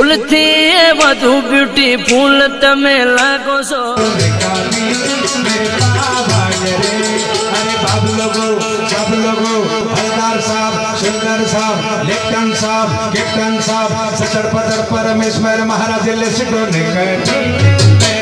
फूल थी वधु ब्यूटीफुल तमे लागो छो। अरे बाबू लोगो हलदार साहब, सुंदर साहब, लेफ्टिनेंट साहब, कैप्टन साहब, सचर पदर परमेश्वर महाराज ले सिको ने